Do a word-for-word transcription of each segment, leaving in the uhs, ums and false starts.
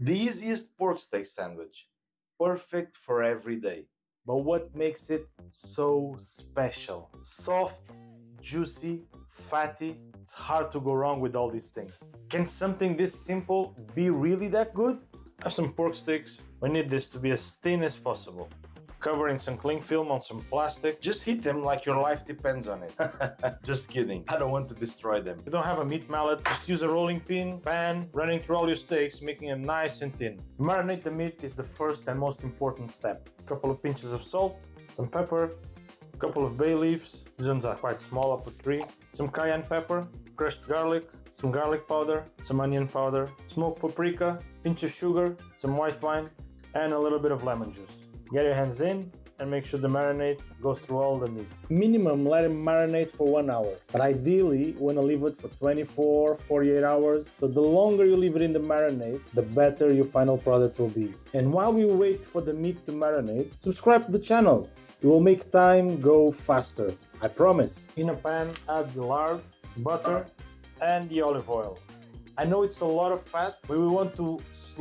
The easiest pork steak sandwich, perfect for every day. But what makes it so special? Soft, juicy, fatty. It's hard to go wrong with all these things. Can something this simple be really that good? I have some pork sticks. We need this to be as thin as possible. Cover in some cling film on some plastic. Just hit them like your life depends on it. Just kidding, I don't want to destroy them. If you don't have a meat mallet, just use a rolling pin, pan, running through all your steaks, making them nice and thin. Marinate the meat is the first and most important step. A couple of pinches of salt, some pepper, a couple of bay leaves. These ones are quite small, I put three. Some cayenne pepper, crushed garlic, some garlic powder, some onion powder, smoked paprika, pinch of sugar, some white wine, and a little bit of lemon juice. Get your hands in and make sure the marinade goes through all the meat. Minimum, let it marinate for one hour. But ideally, you want to leave it for twenty-four, forty-eight hours. So the longer you leave it in the marinade, the better your final product will be. And while we wait for the meat to marinate, subscribe to the channel. It will make time go faster. I promise. In a pan, add the lard, butter, and the olive oil. I know it's a lot of fat, but we want to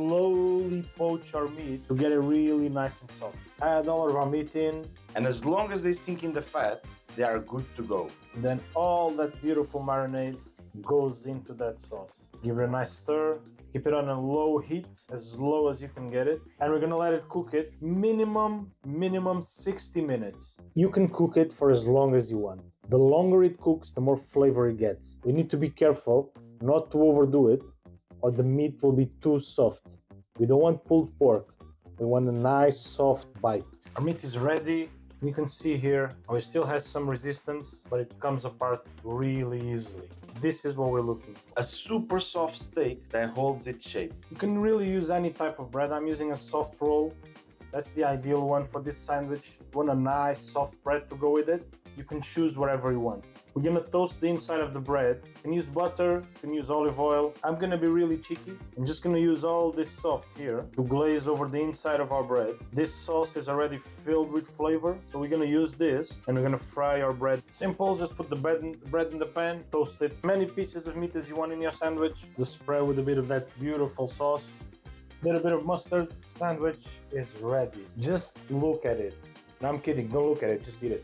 slowly poach our meat to get it really nice and soft. Add all of our meat in, And as long as they sink in the fat, they are good to go. then all that beautiful marinade goes into that sauce. Give it a nice stir, keep it on a low heat, as low as you can get it, and we're gonna let it cook it minimum, minimum sixty minutes. You can cook it for as long as you want. The longer it cooks, the more flavor it gets. We need to be careful not to overdo it, or the meat will be too soft. We don't want pulled pork. We want a nice soft bite. Our meat is ready. You can see here how it still has some resistance, but it comes apart really easily. This is what we're looking for. A super soft steak that holds its shape. You can really use any type of bread. I'm using a soft roll. That's the ideal one for this sandwich. You want a nice soft bread to go with it? You can choose whatever you want. We're gonna toast the inside of the bread. You can use butter, you can use olive oil. I'm gonna be really cheeky. I'm just gonna use all this soft here to glaze over the inside of our bread. This sauce is already filled with flavor, so we're gonna use this and we're gonna fry our bread. Simple, just put the bread in, bread in the pan, toast it. Many pieces of meat as you want in your sandwich. Just spread with a bit of that beautiful sauce. Little bit of mustard. Sandwich is ready. Just look at it. No, I'm kidding, don't look at it, just eat it.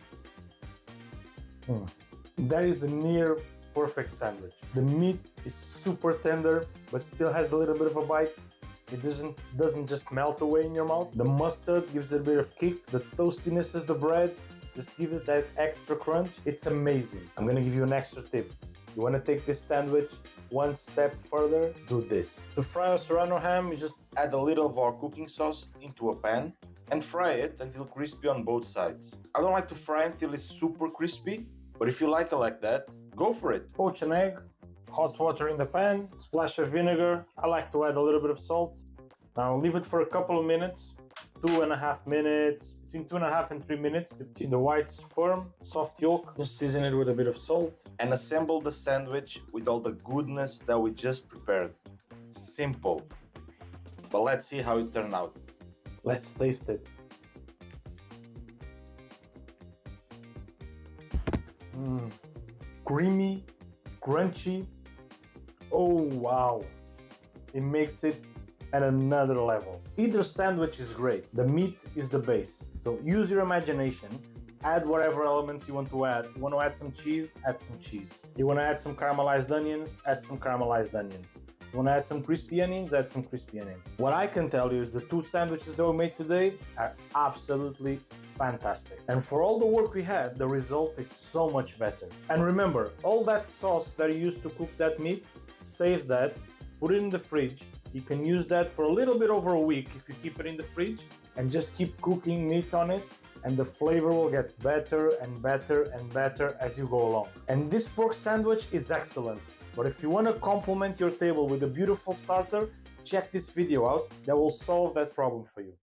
Mm. That is a near perfect sandwich. The meat is super tender, but still has a little bit of a bite. It doesn't doesn't just melt away in your mouth. The mustard gives it a bit of kick. The toastiness of the bread just gives it that extra crunch. It's amazing. I'm gonna give you an extra tip. You wanna take this sandwich one step further? Do this. To fry our serrano ham, you just Add a little of our cooking sauce into a pan and fry it until crispy on both sides. I don't like to fry until it's super crispy, but if you like it like that, go for it. poach an egg, hot water in the pan, splash of vinegar. I like to add a little bit of salt. Now leave it for a couple of minutes, two and a half minutes, between two and a half and three minutes to see the whites firm, soft yolk. Just season it with a bit of salt. And assemble the sandwich with all the goodness that we just prepared. Simple. But let's see how it turned out. Let's taste it. Mm. Creamy, crunchy. Oh wow, it makes it at another level. Either sandwich is great. The meat is the base. So use your imagination. Add whatever elements you want to add. You want to add some cheese? Add some cheese. You want to add some caramelized onions? Add some caramelized onions. You want to add some crispy onions? Add some crispy onions. What I can tell you is the two sandwiches that we made today are absolutely fantastic. And for all the work we had, the result is so much better. And remember, all that sauce that you used to cook that meat, save that, put it in the fridge. You can use that for a little bit over a week if you keep it in the fridge and just keep cooking meat on it, and the flavor will get better and better and better as you go along. And this pork sandwich is excellent. But if you want to complement your table with a beautiful starter, check this video out. That will solve that problem for you.